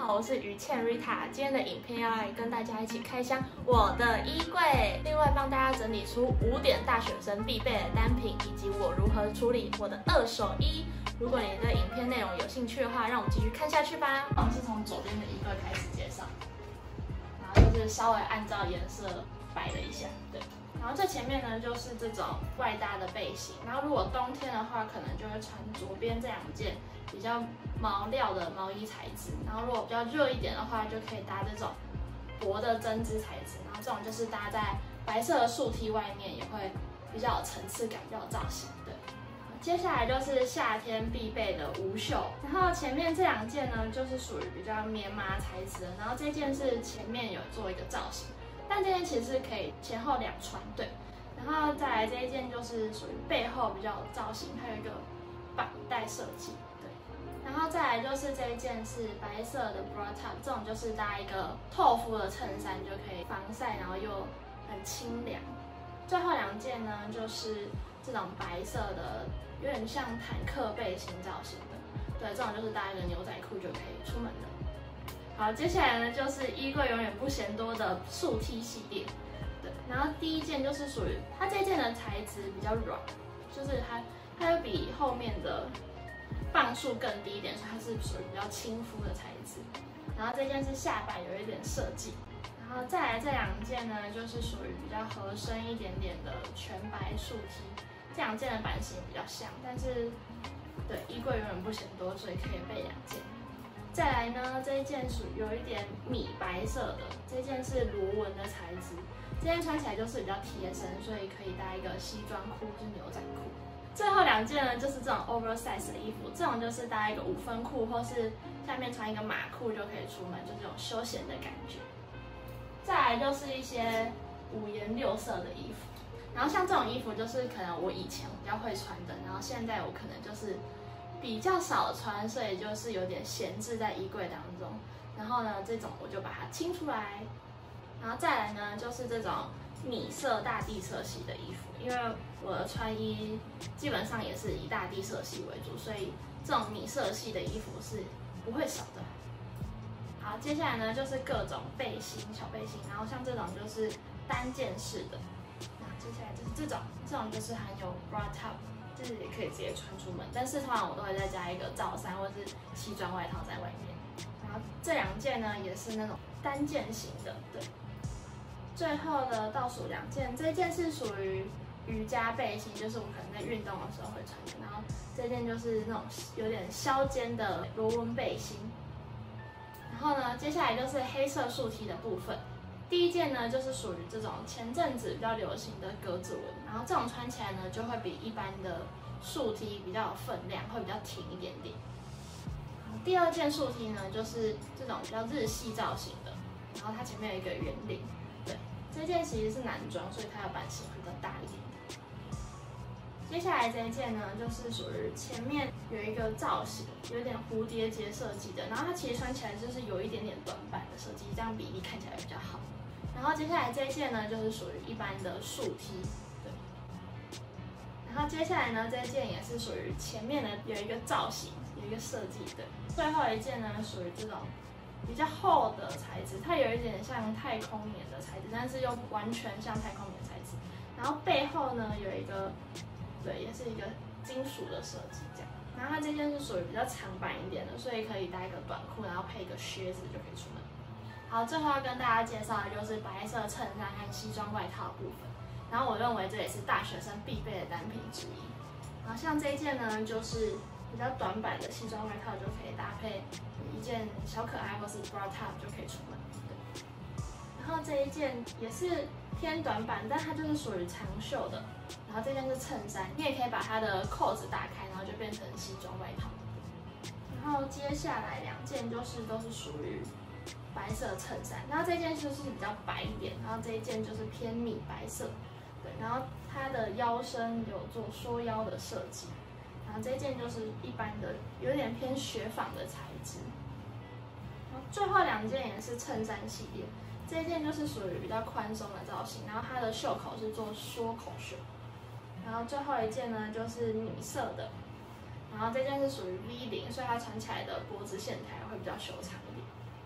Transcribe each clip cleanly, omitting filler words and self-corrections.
好，我是于倩 Rita， 今天的影片要来跟大家一起开箱我的衣柜，另外帮大家整理出5点大学生必备的单品，以及我如何处理我的二手衣。如果你对影片内容有兴趣的话，让我们继续看下去吧。我们是从左边的衣柜开始介绍，然后就是稍微按照颜色摆了一下，对。然后最前面呢就是这种外搭的背心，然后如果冬天的话，可能就会穿左边这2件比较毛料的毛衣材质，然后如果比较热一点的话，就可以搭这种薄的针织材质，然后这种就是搭在白色的素 T 外面，也会比较有层次感，比较有造型。对，接下来就是夏天必备的无袖，然后前面这2件呢就是属于比较棉麻材质的，然后这件是前面有做一个造型。但这件其实是可以前后2穿，对。然后再来这一件就是属于背后比较有造型，还有一个绑带设计，对。然后再来就是这一件是白色的 bra top， 这种就是搭一个透肤的衬衫就可以防晒，然后又很清凉。最后2件呢就是这种白色的，有点像坦克背心造型的，对，这种就是搭一个牛仔裤就可以出门的。好，接下来呢就是衣柜永远不嫌多的素 T 系列，对。然后第一件就是属于它这件的材质比较软，就是它又比后面的磅数更低一点，所以它是属于比较亲肤的材质。然后这件是下摆有一点设计，然后再来这2件呢就是属于比较合身一点点的全白素 T， 这2件的版型比较像，但是对衣柜永远不嫌多，所以可以备2件。再来呢，这一件属于有一点米白色的，这件是螺纹的材质，这件穿起来就是比较贴身，所以可以搭一个西装裤或是牛仔裤。最后2件呢，就是这种 oversize 的衣服，这种就是搭一个5分裤，或是下面穿一个马裤就可以出门，就这种休闲的感觉。再来就是一些5颜6色的衣服，然后像这种衣服就是可能我以前比较会穿的，然后现在我可能就是比较少穿，所以就是有点闲置在衣柜当中。然后呢，这种我就把它清出来。然后再来呢，就是这种米色大地色系的衣服，因为我的穿衣基本上也是以大地色系为主，所以这种米色系的衣服是不会少的。好，接下来呢就是各种背心、小背心，然后像这种就是单件式的。那接下来就是这种就是含有 bra top。就是也可以直接穿出门，但是通常我都会再加一个罩衫或是西装外套在外面。然后这2件呢也是那种单件型的，对。最后的倒数2件，这件是属于瑜伽背心，就是我可能在运动的时候会穿的。然后这件就是那种有点削肩的螺纹背心。然后呢，接下来就是黑色素 T 的部分。第一件呢，就是属于这种前阵子比较流行的格子纹，然后这种穿起来呢，就会比一般的素 T 比较有分量，会比较挺一点点。第2件素 T 呢，就是这种比较日系造型的，然后它前面有一个圆领，对，这件其实是男装，所以它的版型会比较大一点。接下来这一件呢，就是属于前面有一个造型，有点蝴蝶结设计的，然后它其实穿起来就是有一点点短版的设计，这样比例看起来比较好。然后接下来这一件呢，就是属于一般的素 T， 对。然后接下来呢，这一件也是属于前面的有一个造型，有一个设计的。最后一件呢，属于这种比较厚的材质，它有一点像太空棉的材质，但是又完全像太空棉材质。然后背后呢有一个，对，也是一个金属的设计这样。然后它这件是属于比较长版一点的，所以可以搭一个短裤，然后配一个靴子就可以出门。好，最后要跟大家介绍的就是白色衬衫和西装外套的部分。然后我认为这也是大学生必备的单品之一。然后像这一件呢，就是比较短版的西装外套，就可以搭配一件小可爱或是 bra top 就可以出门。对。然后这一件也是偏短版，但它就是属于长袖的。然后这件是衬衫，你也可以把它的扣子打开，然后就变成西装外套。然后接下来2件都是属于白色衬衫，然后这件就是比较白一点，然后这一件就是偏米白色，对，然后它的腰身有做缩腰的设计，然后这一件就是一般的有点偏雪纺的材质。然后最后2件也是衬衫系列，这一件就是属于比较宽松的造型，然后它的袖口是做缩口袖。然后最后一件呢就是米色的，然后这件是属于 V 领，所以它穿起来的脖子线条会比较修长一点。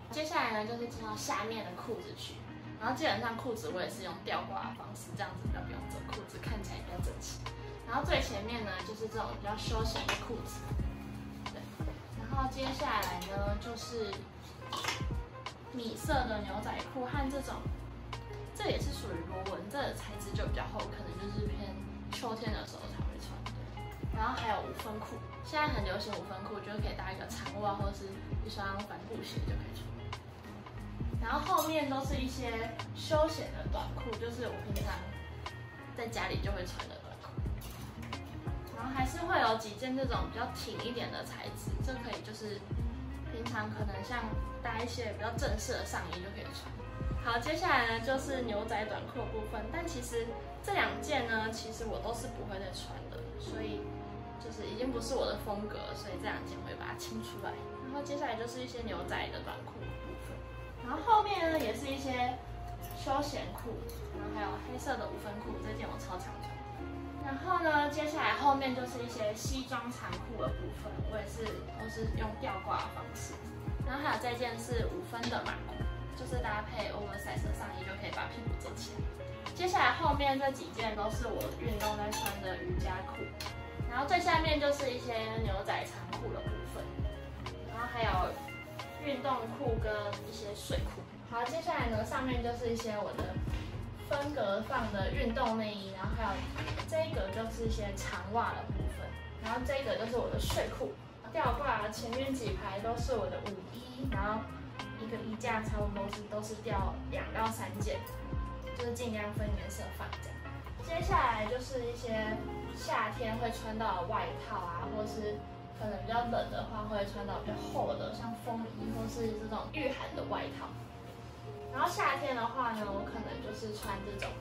接下来呢，就是进到下面的裤子区，然后基本上裤子我也是用吊挂的方式，这样子比较不用折裤子，看起来比较整齐。然后最前面呢，就是这种比较休闲的裤子，对。然后接下来呢，就是米色的牛仔裤和这种，这也是属于螺纹，这个材质就比较厚，可能就是偏秋天的时候才会穿。然后还有五分裤，现在很流行五分裤，就是可以搭一个长袜或者是一双帆布鞋就可以穿。然后后面都是一些休闲的短裤，就是我平常在家里就会穿的短裤。然后还是会有几件这种比较挺一点的材质，这可以就是平常可能像搭一些比较正式的上衣就可以穿。好，接下来呢就是牛仔短裤的部分，但其实这两件呢，其实我都是不会再穿的，所以就是已经不是我的风格了，所以这两件我会把它清出来。然后接下来就是一些牛仔的短裤的部分，然后后面呢也是一些休闲裤，然后还有黑色的五分裤，这件我超常穿。然后呢，接下来后面就是一些西装长裤的部分，我也是都是用吊挂的方式。然后还有这件是5分的马裤，就是搭配 oversize 的上衣就可以把屁股遮起来。接下来后面这几件都是我运动在穿的瑜伽裤，然后最下面就是一些牛仔长裤的部分，然后还有运动裤跟一些睡裤。好，接下来呢，上面就是一些我的分隔放的运动内衣，然后还有这个就是一些长袜的部分，然后这个就是我的睡裤。吊挂前面几排都是我的舞衣，然后一个衣架差不多都是吊2到3件，就是尽量分颜色放这样。接下来就是一些夏天会穿到的外套啊，或是可能比较冷的话会穿到比较厚的，像风衣或是这种御寒的外套。然后夏天的话呢，我可能就是穿这种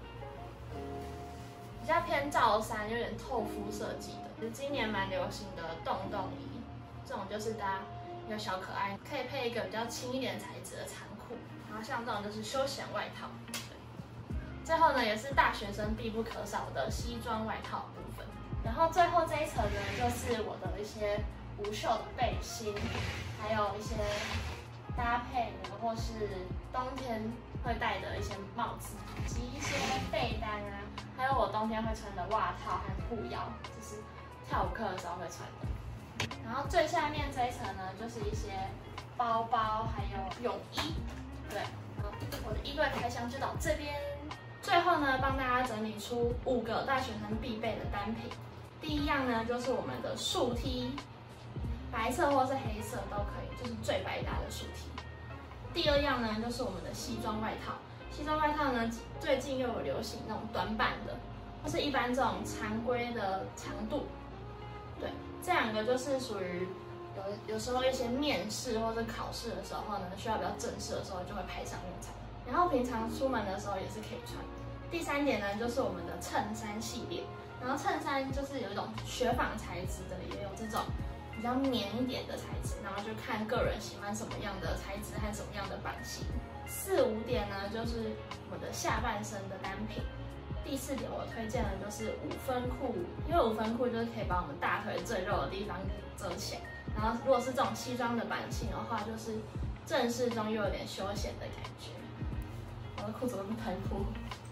比较偏罩衫，有点透肤设计的，就是今年蛮流行的洞洞衣，这种就是搭一个小可爱，可以配一个比较轻一点材质的长裤。然后像这种就是休闲外套。最后呢，也是大学生必不可少的西装外套部分。然后最后这一层呢，就是我的一些无袖的背心，还有一些搭配的或是冬天会戴的一些帽子，以及一些被单啊，还有我冬天会穿的袜套和护腰，就是跳舞课的时候会穿的。然后最下面这一层呢，就是一些包包还有泳衣。对，我的衣柜开箱就到这边。最后呢，帮大家整理出5个大学生必备的单品。第一样呢，就是我们的束 T， 白色或是黑色都可以，就是最百搭的束 T。第二样呢，就是我们的西装外套。西装外套呢，最近又有流行那种短版的，或是一般这种常规的长度。对，这2个就是属于有时候一些面试或者考试的时候呢，需要比较正式的时候就会派上用场。然后平常出门的时候也是可以穿。第3点呢，就是我们的衬衫系列。然后衬衫就是有一种雪纺材质的，也有这种比较绵一点的材质，然后就看个人喜欢什么样的材质和什么样的版型。4、5点呢，就是我的下半身的单品。第4点我推荐的就是5分裤，因为5分裤就是可以把我们大腿最肉的地方给遮起来。然后如果是这种西装的版型的话，就是正式中又有点休闲的感觉。我的裤子会不太破。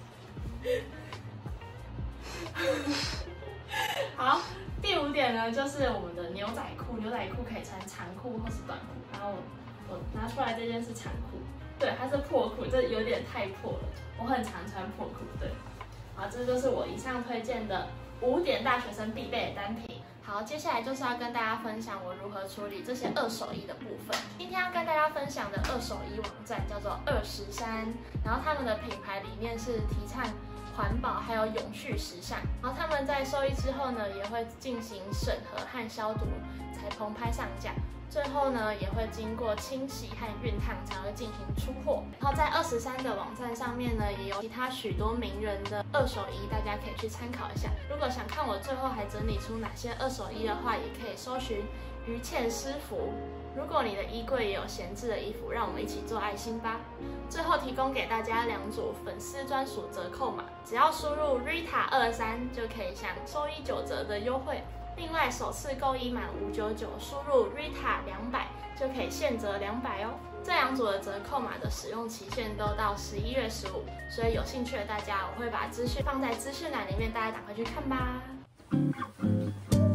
好，第5点呢，就是我们的牛仔裤。牛仔裤可以穿长裤或是短裤，然后我拿出来这件是长裤，对，它是破裤，这有点太破了，我很常穿破裤，对。好，这就是我以上推荐的5点大学生必备的单品。好，接下来就是要跟大家分享我如何处理这些二手衣的部分。今天要跟大家分享的二手衣网站叫做23，然后他们的品牌理念是提倡环保还有永续时尚，然后他们在收衣之后呢，也会进行审核和消毒，才澎湃上架。最后呢，也会经过清洗和熨烫才会进行出货。然后在23的网站上面呢，也有其他许多名人的二手衣，大家可以去参考一下。如果想看我最后还整理出哪些二手衣的话，也可以搜寻于倩师傅。如果你的衣柜也有闲置的衣服，让我们一起做爱心吧。最后提供给大家2组粉丝专属折扣码，只要输入 Rita23就可以享收衣9折的优惠。另另外首次购衣满599，输入 Rita200就可以现折200哦。这2组的折扣码的使用期限都到11月15，所以有兴趣的大家，我会把资讯放在资讯栏里面，大家赶快去看吧。